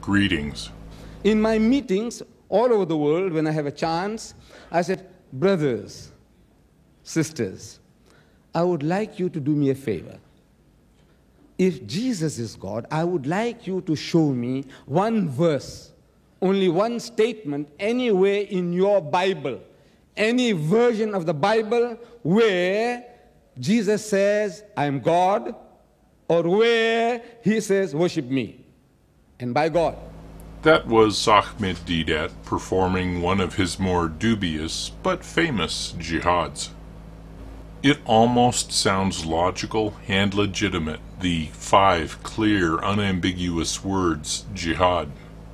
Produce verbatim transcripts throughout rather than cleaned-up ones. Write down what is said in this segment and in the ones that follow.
Greetings. In my meetings all over the world, when I have a chance, I said, brothers, sisters, I would like you to do me a favor. If Jesus is God, I would like you to show me one verse, only one statement, anywhere in your Bible, any version of the Bible where Jesus says, I am God, or where he says, worship me, and by God. That was Ahmed Deedat performing one of his more dubious but famous jihads. It almost sounds logical and legitimate, the five clear, unambiguous words, jihad.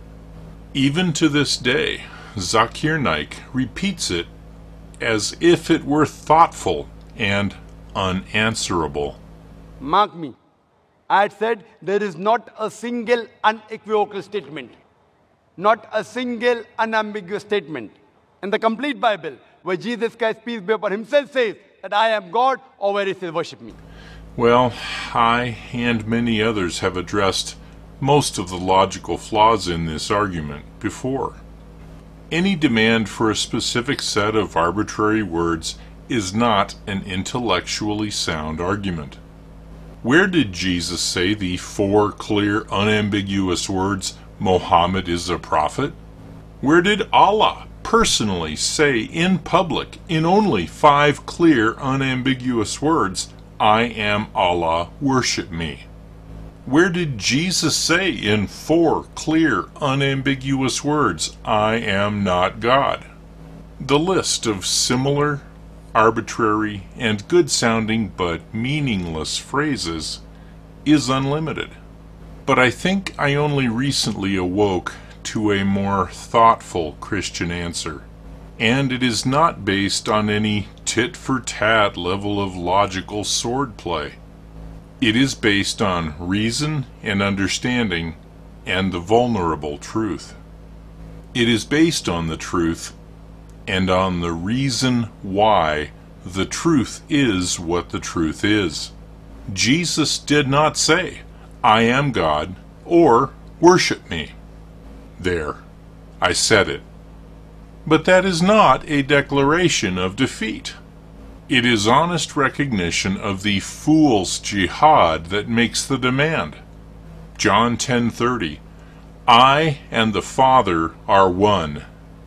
Even to this day, Zakir Naik repeats it as if it were thoughtful and unanswerable. Mark me, I had said there is not a single unequivocal statement, not a single unambiguous statement in the complete Bible where Jesus Christ, peace be upon himself, says that I am God, or where he says worship me. Well, I and many others have addressed most of the logical flaws in this argument before. Any demand for a specific set of arbitrary words is not an intellectually sound argument. Where did Jesus say the four clear, unambiguous words, Muhammad is a prophet? Where did Allah personally say in public, in only five clear, unambiguous words, I am Allah, worship me? Where did Jesus say in four clear, unambiguous words, I am not God? The list of similar, arbitrary, and good-sounding but meaningless phrases is unlimited. But I think I only recently awoke to a more thoughtful Christian answer, and it is not based on any tit-for-tat level of logical swordplay. It is based on reason and understanding and the vulnerable truth. It is based on the truth and on the reason why the truth is what the truth is. Jesus did not say, I am God, or worship me. There, I said it. But that is not a declaration of defeat. It is honest recognition of the fool's jihad that makes the demand. John ten thirty, I and the Father are one.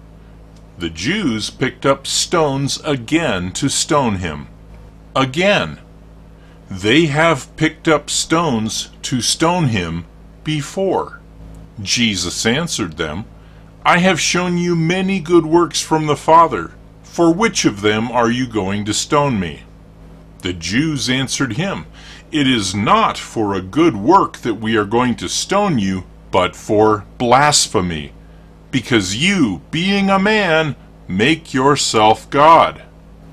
The Jews picked up stones again to stone him. Again. They have picked up stones to stone him before. Jesus answered them, I have shown you many good works from the Father. For which of them are you going to stone me? The Jews answered him, It is not for a good work that we are going to stone you, but for blasphemy, because you, being a man, make yourself God.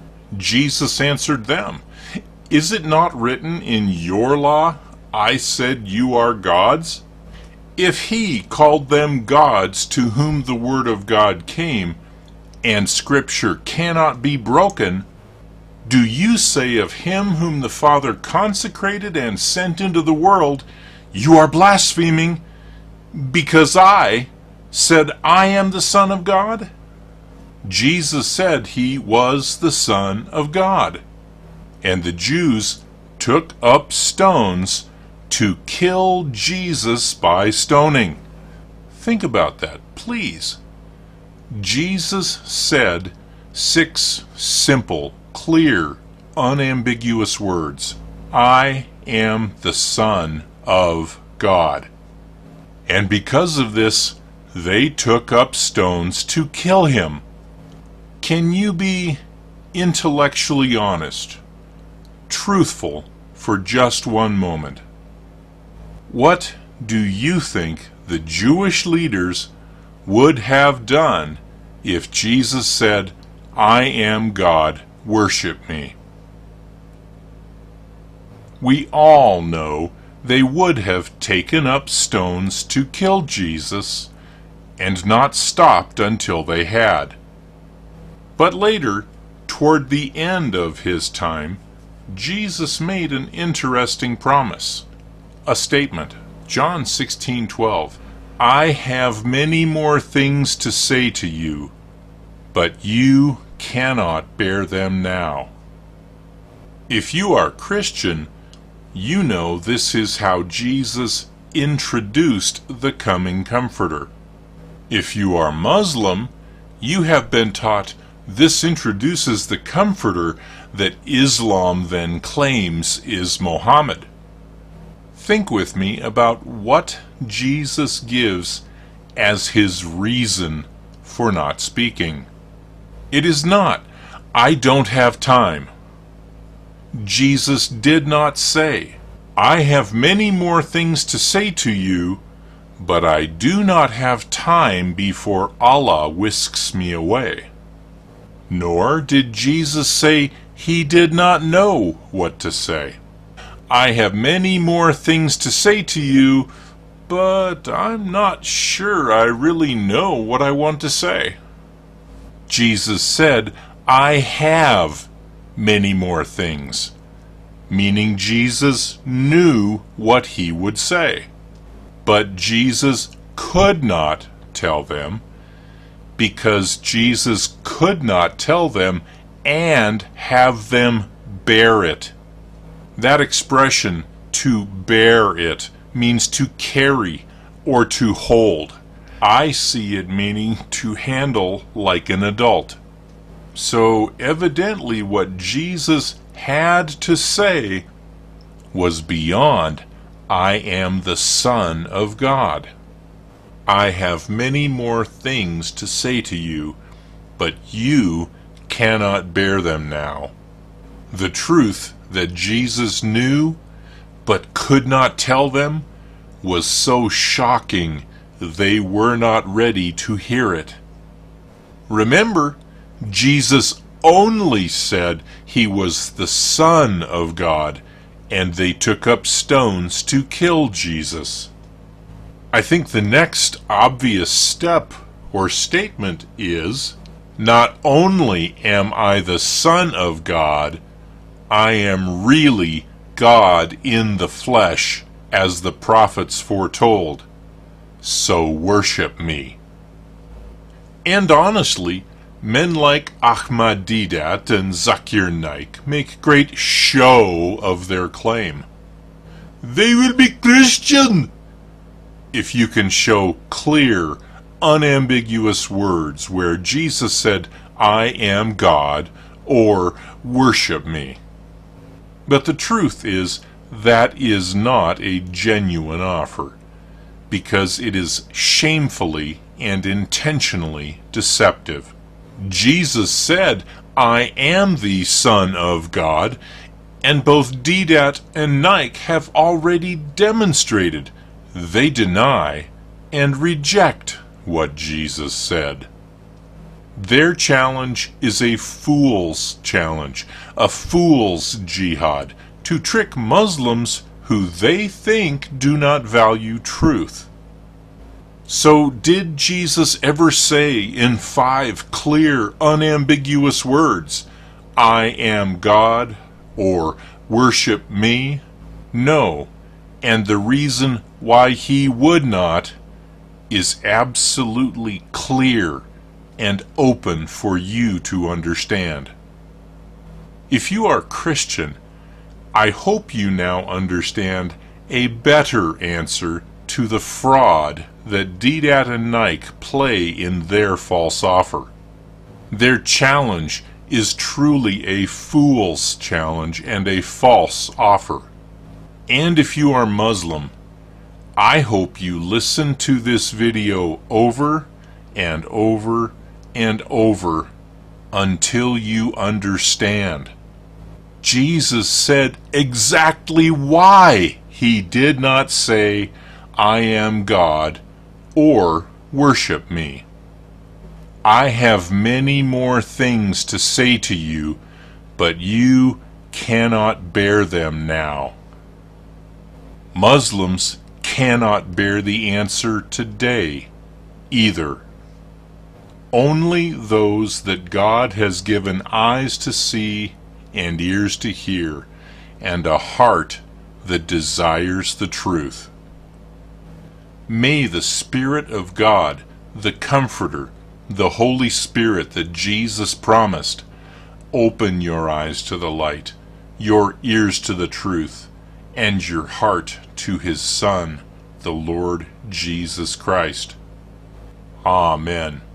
Jesus answered them, Is it not written in your law, I said you are gods? If he called them gods to whom the word of God came, and Scripture cannot be broken, do you say of him whom the Father consecrated and sent into the world, you are blaspheming, because I said I am the Son of God? Jesus said he was the Son of God. And the Jews took up stones to kill Jesus by stoning. Think about that, please. Jesus said six simple, clear, unambiguous words. I am the Son of God. And because of this, they took up stones to kill him. Can you be intellectually honest, truthful for just one moment? What do you think the Jewish leaders would have done if Jesus said, I am God, worship me? We all know they would have taken up stones to kill Jesus and not stopped until they had. But later, toward the end of his time, Jesus made an interesting promise, a statement. John sixteen twelve, I have many more things to say to you, but you cannot bear them now. If you are Christian, you know this is how Jesus introduced the coming Comforter. If you are Muslim, you have been taught this introduces the Comforter that Islam then claims is Muhammad. Think with me about what Jesus gives as his reason for not speaking. It is not, "I don't have time." Jesus did not say, "I have many more things to say to you, but I do not have time before Allah whisks me away." Nor did Jesus say he did not know what to say. "I have many more things to say to you, but I'm not sure I really know what I want to say." Jesus said, "I have many more things," meaning Jesus knew what he would say. But Jesus could not tell them, because Jesus could not tell them and have them bear it. That expression, to bear it, means to carry or to hold. I see it meaning to handle like an adult. So evidently what Jesus had to say was beyond, "I am the Son of God. I have many more things to say to you, but you cannot bear them now." The truth that Jesus knew but could not tell them was so shocking they were not ready to hear it. Remember, Jesus only said he was the Son of God, and they took up stones to kill Jesus. I think the next obvious step or statement is, not only am I the Son of God, I am really God in the flesh, as the prophets foretold. So worship me. And honestly, men like Ahmad Deedat and Zakir Naik make great show of their claim. They will be Christian! If you can show clear, unambiguous words where Jesus said, "I am God," or "worship me." But the truth is, that is not a genuine offer, because it is shamefully and intentionally deceptive. Jesus said, "I am the Son of God," and both Deedat and Naik have already demonstrated they deny and reject what Jesus said. Their challenge is a fool's challenge, a fool's jihad, to trick Muslims who they think do not value truth. So did Jesus ever say in five clear, unambiguous words, "I am God," or "worship me"? No, and the reason why he would not is absolutely clear and open for you to understand. If you are Christian, I hope you now understand a better answer to the fraud that Deedat and Naik play in their false offer. Their challenge is truly a fool's challenge and a false offer. And if you are Muslim, I hope you listen to this video over and over and over until you understand. Jesus said exactly why he did not say, "I am God," or "worship me." I have many more things to say to you, but you cannot bear them now. Muslims cannot bear the answer today either. Only those that God has given eyes to see and ears to hear, and a heart that desires the truth. May the Spirit of God, the Comforter, the Holy Spirit that Jesus promised, open your eyes to the light, your ears to the truth, and your heart to His Son, the Lord Jesus Christ. Amen.